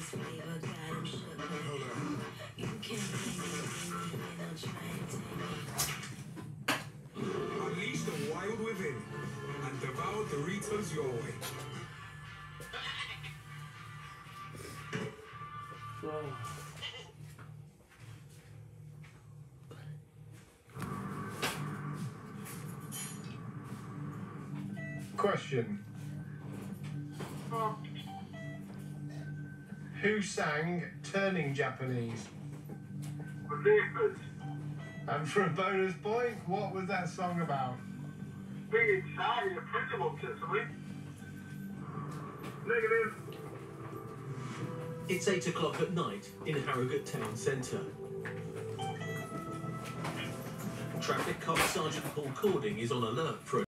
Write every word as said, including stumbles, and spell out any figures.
Unleash the wild within and devour Doritos your way. Question. Who sang Turning Japanese? The Vapors. And for a bonus point, what was that song about? Being excited, a principal to something. Negative. It's eight o'clock at night in Harrogate Town Centre. Traffic Cop Sergeant Paul Cording is on alert for a